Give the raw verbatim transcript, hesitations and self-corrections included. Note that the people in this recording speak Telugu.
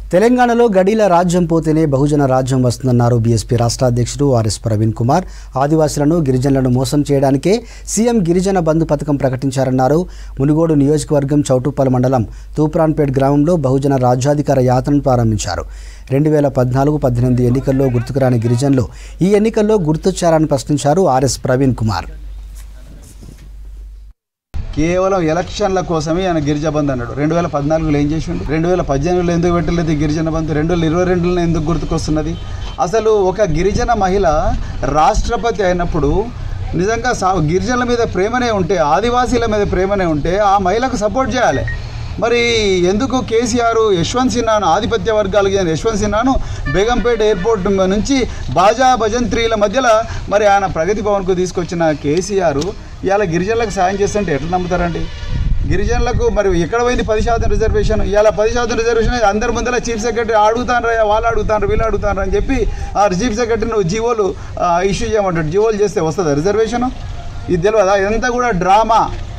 తెలంగాణలో గడీల రాజ్యం పోతేనే బహుజన రాజ్యం వస్తుందన్నారు బీఎస్పీ రాష్ట్ర అధ్యక్షుడు ఆర్ఎస్ ప్రవీణ్ కుమార్. ఆదివాసులను గిరిజనులను మోసం చేయడానికే సీఎం గిరిజన బంధు పథకం ప్రకటించారన్నారు. మునుగోడు నియోజకవర్గం చౌటుప్పల్ మండలం తూప్రాన్పేట్ గ్రామంలో బహుజన రాజ్యాధికార యాత్రను ప్రారంభించారు. రెండు వేల పద్నాలుగు పద్దెనిమిది ఎన్నికల్లో గుర్తుకురాని గిరిజనులు ఈ ఎన్నికల్లో గుర్తొచ్చారని ప్రశ్నించారు ఆర్ఎస్ ప్రవీణ్ కుమార్. కేవలం ఎలక్షన్ల కోసమే ఆయన గిరిజన బంధు అన్నాడు. రెండు వేల పద్నాలుగులో ఏం చేసిండు? రెండు వేల పద్దెనిమిదిలో ఎందుకు పెట్టలేదు గిరిజన బంధు? రెండు వేల ఇరవై రెండులో ఎందుకు గుర్తుకొస్తున్నది? అసలు ఒక గిరిజన మహిళ రాష్ట్రపతి అయినప్పుడు నిజంగా సా గిరిజనుల మీద ప్రేమనే ఉంటే, ఆదివాసీల మీద ప్రేమనే ఉంటే ఆ మహిళకు సపోర్ట్ చేయాలి. మరి ఎందుకు కేసీఆర్ యశ్వంత్ సిన్హాను, ఆధిపత్య వర్గాలకు చెందిన యశ్వంత్ సిన్హాను బేగంపేట ఎయిర్పోర్ట్ నుంచి బాజా భజంత్రీల మధ్యలో మరి ఆయన ప్రగతి భవన్కు తీసుకొచ్చిన కేసీఆర్ ఇవాళ గిరిజనులకు సాయం చేస్తుంటే ఎట్లా నమ్ముతారండి? గిరిజనులకు మరి ఎక్కడ పోయింది పది శాతం రిజర్వేషన్? ఇవాళ పది శాతం రిజర్వేషన్ అందరి ముందర చీఫ్ సెక్రటరీ అడుగుతాను, వాళ్ళు అడుగుతాను, వీళ్ళు అడుగుతాను అని చెప్పి ఆ చీఫ్ సెక్రటరీ నువ్వు జీవోలు ఇష్యూ చేయమంటాడు. జీవోలు చేస్తే వస్తుందా రిజర్వేషను? ఇది తెలియదా? ఇదంతా కూడా డ్రామా.